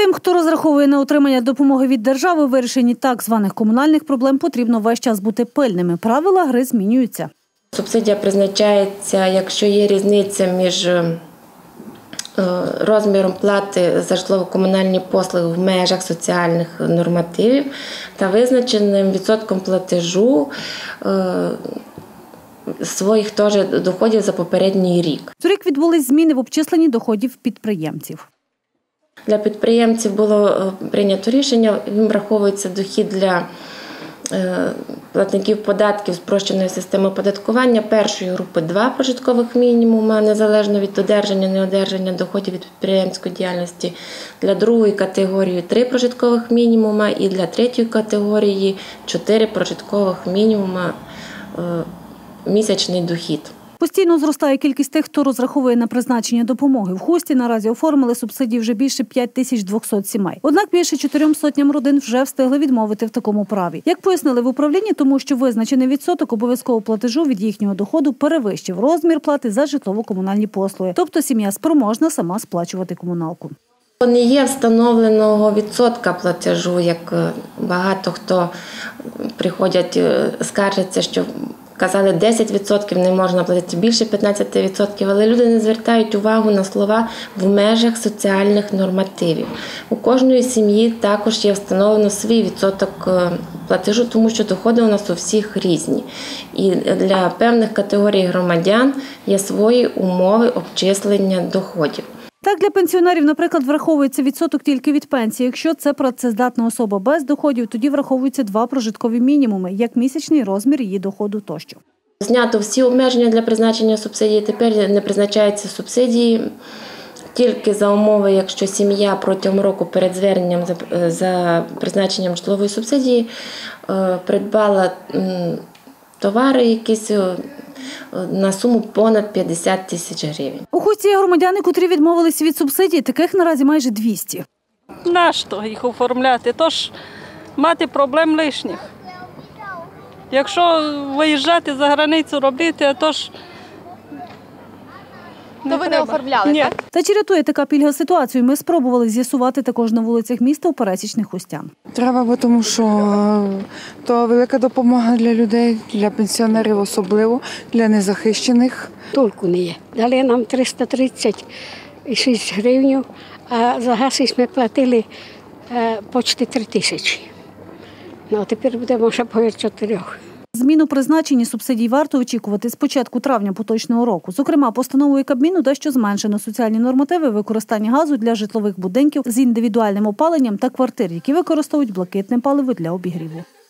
Тим, хто розраховує на отримання допомоги від держави у вирішенні так званих комунальних проблем, потрібно весь час бути пильними. Правила гри змінюються. Субсидія призначається, якщо є різниця між розміром плати за житлово-комунальні послуги в межах соціальних нормативів та визначеним відсотком платежу своїх теж доходів за попередній рік. Торік відбулись зміни в обчисленні доходів підприємців. Для підприємців було прийнято рішення, їм враховується дохід для платників податків спрощеної системи оподаткування першої групи 2 прожиткових мінімума, незалежно від одержання, неодержання доходів від підприємської діяльності, для другої категорії 3 прожиткових мінімума і для третьої категорії 4 прожиткових мінімума місячний дохід. Постійно зростає кількість тих, хто розраховує на призначення допомоги. В Хусті наразі оформили субсидії вже більше 5200 сімей. Однак більше 400 родин вже встигли відмовити в такому праві. Як пояснили в управлінні, тому що визначений відсоток обов'язкового платежу від їхнього доходу перевищив розмір плати за житлово-комунальні послуги. Тобто сім'я спроможна сама сплачувати комуналку. Не є встановленого відсотка платежу, як багато хто приходять, скаржаться, що казали 10% не можна платити, більше 15%, але люди не звертають увагу на слова «в межах соціальних нормативів». У кожної сім'ї також є встановлено свій відсоток платежу, тому що доходи у нас у всіх різні. І для певних категорій громадян є свої умови обчислення доходів. Так, для пенсіонерів, наприклад, враховується відсоток тільки від пенсії. Якщо це працездатна особа без доходів, тоді враховуються 2 прожиткові мінімуми, як місячний розмір її доходу тощо. Знято всі обмеження для призначення субсидії, тепер не призначаються субсидії тільки за умови, якщо сім'я протягом року перед зверненням за призначенням житлової субсидії придбала товари якісь на суму понад 50 тисяч гривень. У Хусті є громадяни, котрі відмовились від субсидій, таких наразі майже 200. Нащо їх оформляти? Тож мати проблем лишніх. Якщо виїжджати за границю робити, то ж то ви не оформляли, Ні. так? Та чи рятує така пільга ситуацію? Ми спробували з'ясувати також на вулицях міста у пересічних хустян. Треба, бо тому що то велика допомога для людей, для пенсіонерів особливо, для незахищених. Толку не є. Дали нам 336 гривень, а за газ ми платили почти 3 тисячі. Ну, а тепер будемо ще по 4. Зміну призначення субсидій варто очікувати з початку травня поточного року. Зокрема, постановою Кабміну дещо зменшено соціальні нормативи використання газу для житлових будинків з індивідуальним опаленням та квартир, які використовують блакитне паливо для обігріву.